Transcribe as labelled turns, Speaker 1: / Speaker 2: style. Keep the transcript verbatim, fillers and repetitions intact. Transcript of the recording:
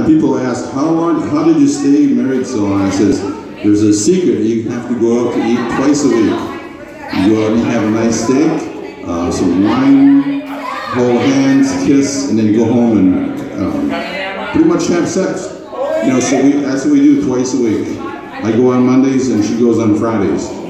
Speaker 1: And people ask, how long, how did you stay married so long? I says, there's a secret. You have to go out to eat twice a week. You go out and have a nice steak, uh, some wine, hold hands, kiss, and then you go home and um, pretty much have sex. You know, so we, that's what we do twice a week. I go on Mondays and she goes on Fridays.